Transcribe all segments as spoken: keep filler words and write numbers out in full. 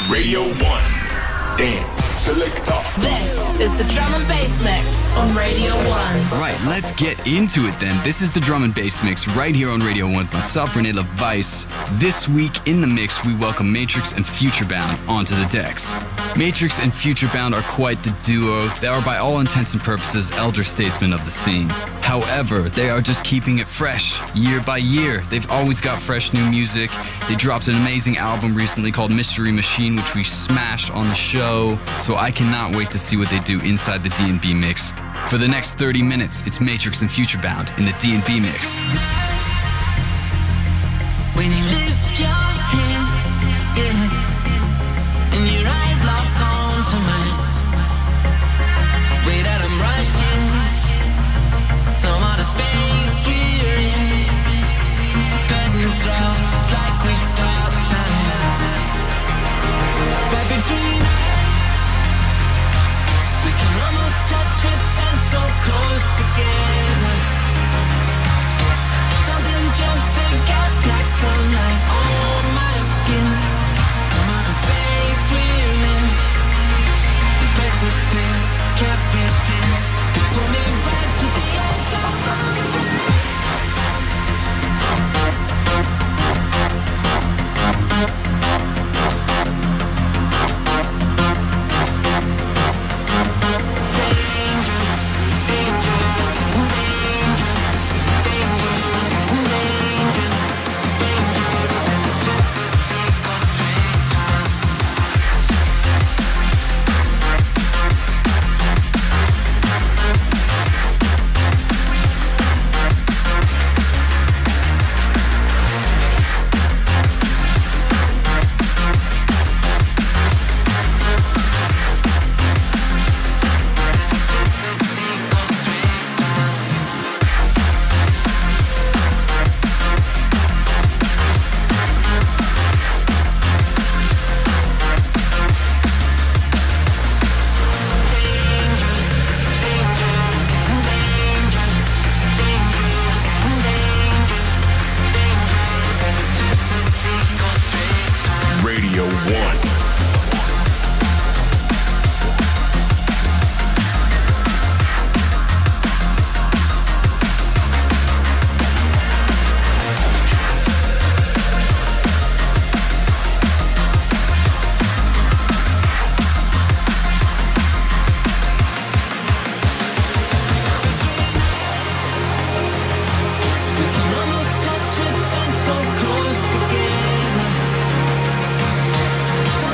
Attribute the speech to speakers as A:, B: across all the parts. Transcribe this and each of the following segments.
A: Radio one. Dance Selector.
B: This is the Drum and Bass Mix on Radio one.
C: Right, let's get into it then. This is the Drum and Bass Mix right here on Radio one with myself, Renee LaVice. This week in the mix, we welcome Matrix and Futurebound onto the decks. Matrix and Futurebound are quite the duo. They are by all intents and purposes elder statesmen of the scene. However, they are just keeping it fresh year by year. They've always got fresh new music. They dropped an amazing album recently called Mystery Machine, which we smashed on the show. So I cannot wait to see what they do inside the D and B mix. For the next thirty minutes, it's Matrix and Futurebound in the D and B mix.
D: When you lift your hand, yeah, and your eyes lock on to mine, way that I'm rushing, some other space we're in, cutting through, it's like we stop time, right between us, we can almost touch it, stand so close together, something jumps to get like sunlight on my skin. Some other space we're in, the precipice, capitals, pull me back to the edge of the so close together.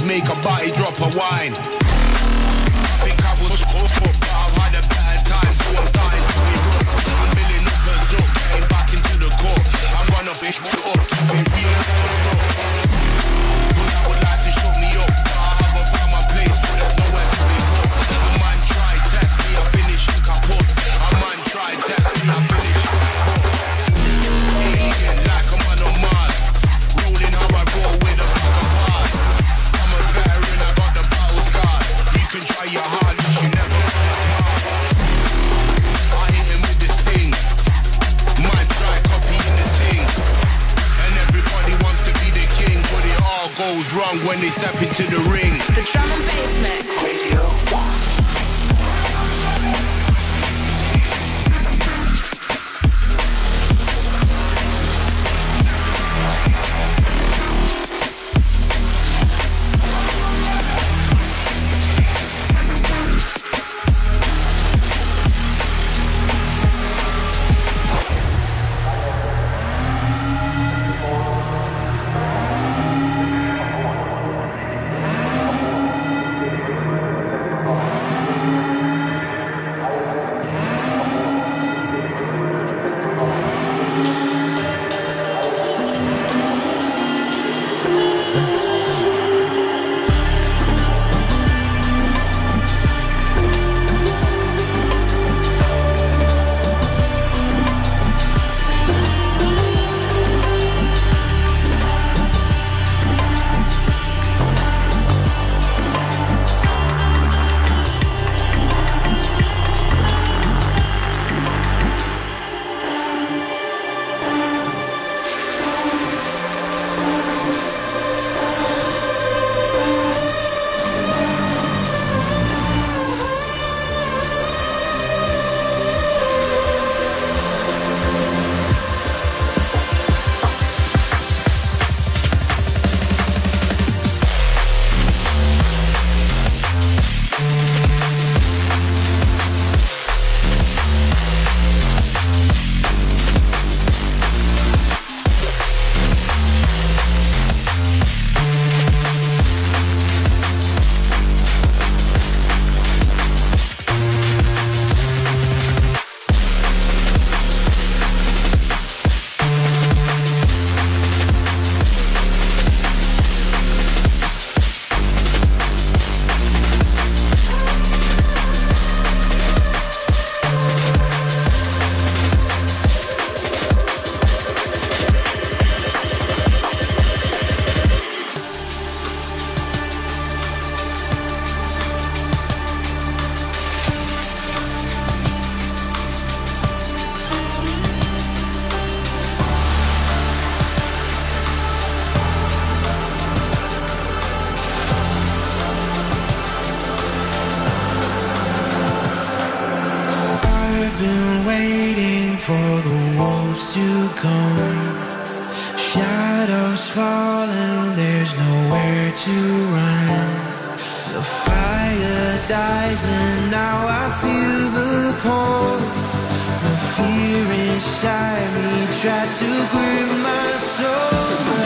E: make a body drop a wine. I think I was up, but I've had a bad time, so I'm starting to erupt. I'm building up a zook, getting back into the court. I'm gonna fish up, keep it real. But I would like to shut me up, but I haven't found my place, so there's nowhere to be put. A man try test me, I finish in kaput. A man try test me, I finish in kaput. Alien like a man on Mars, rolling how I roll with a bag of bars. I'm a veteran, I got the battle scar. You can try your hardest, you never run apart. I hit him with this thing. Man try copying the thing. And everybody wants to be the king, but it all goes wrong when they step into the ring.
B: The drum and bass mix. Radio one.
F: Shadows falling, there's nowhere to run. The fire dies and now I feel the cold. The fear inside me tries to grip my soul.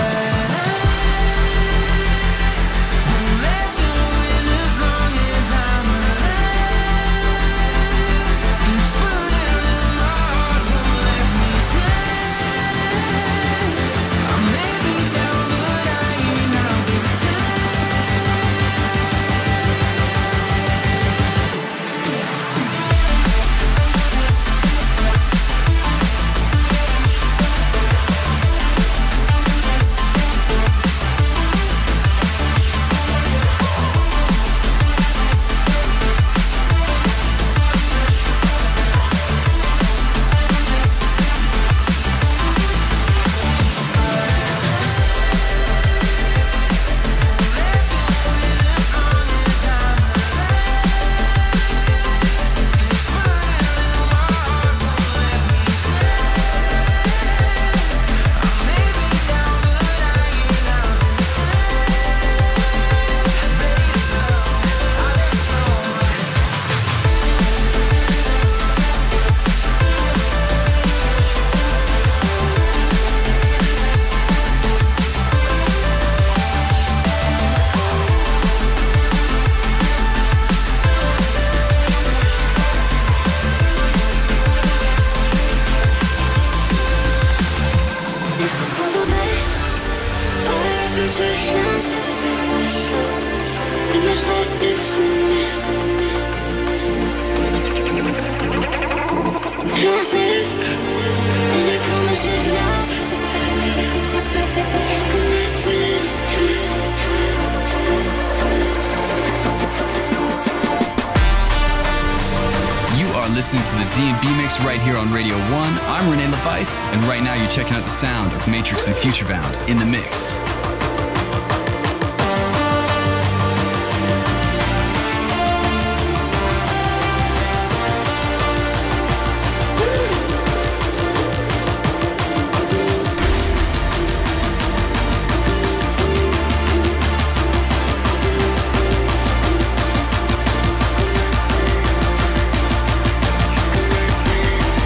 C: listening to the D and B Mix right here on Radio one. I'm Renee LeVice, and right now you're checking out the sound of Matrix and Futurebound in the mix.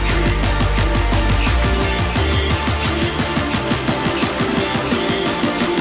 F: We'll be right back.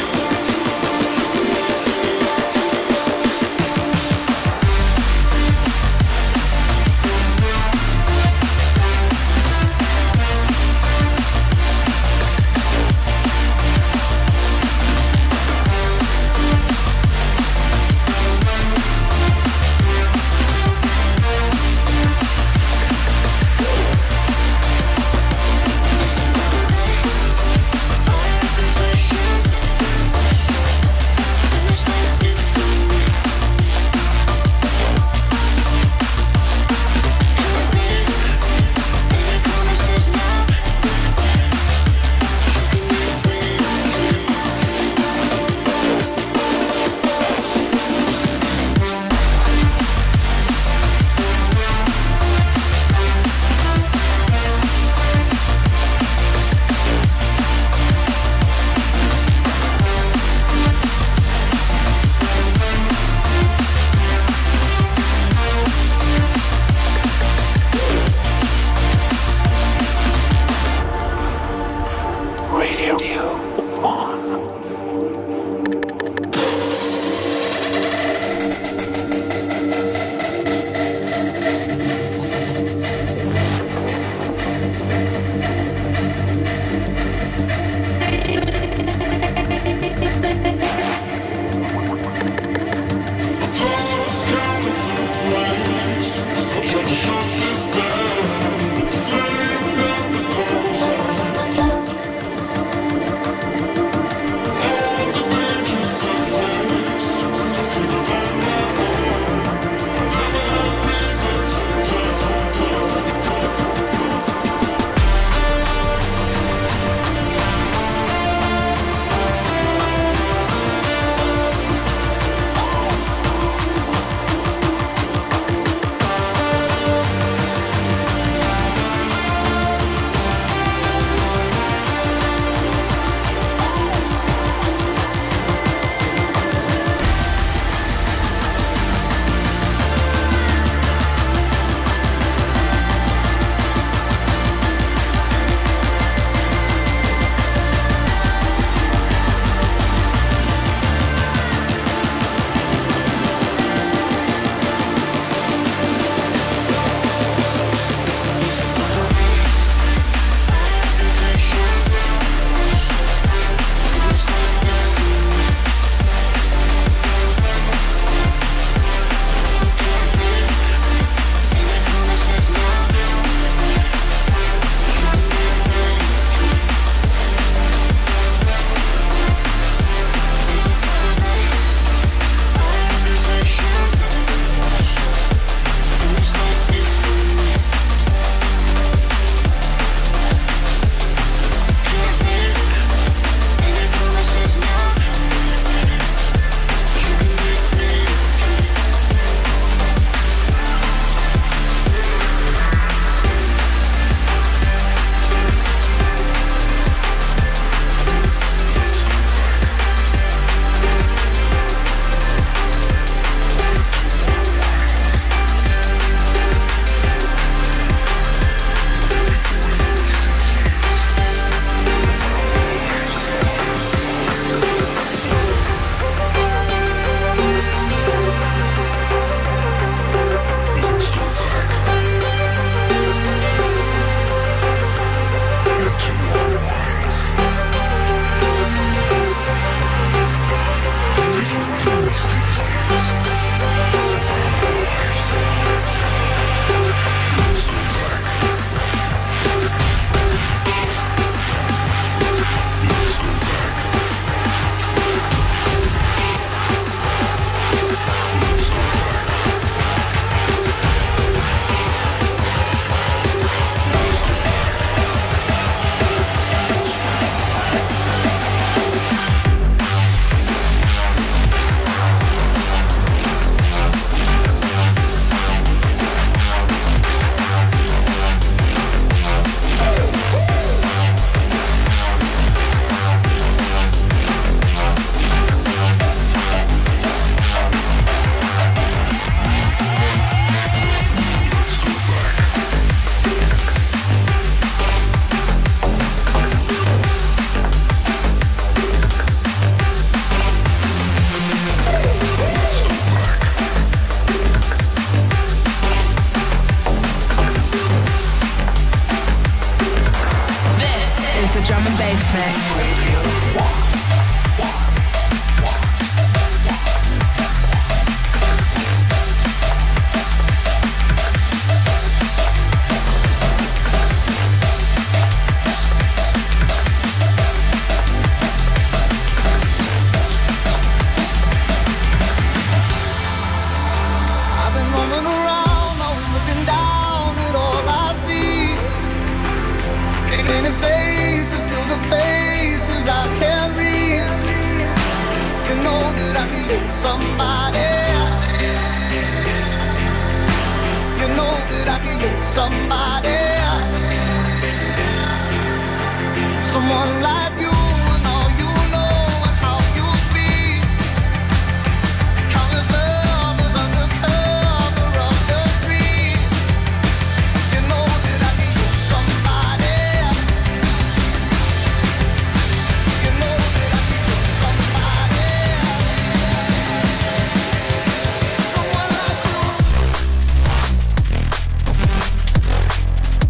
F: Someone like you.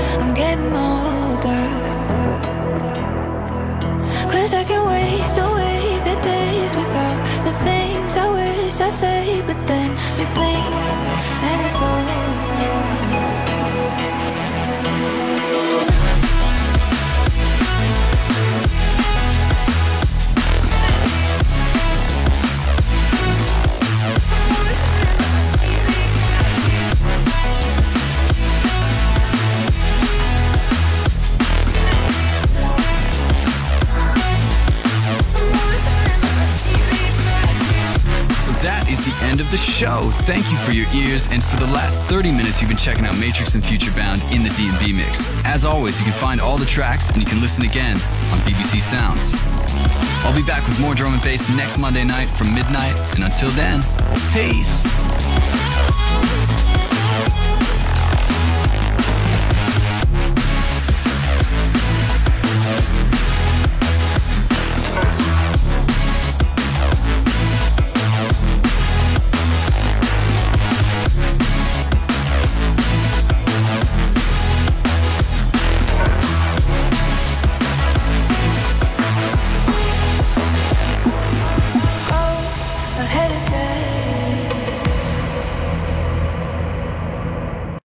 D: I'm getting older. Cause I can waste away the days without the things I wish I'd say, but then we blink and it's over.
C: That is the end of the show. Thank you for your ears, and for the last thirty minutes you've been checking out Matrix and Futurebound in the D and B mix. As always, you can find all the tracks and you can listen again on B B C Sounds. I'll be back with more drum and bass next Monday night from midnight, and until then, peace.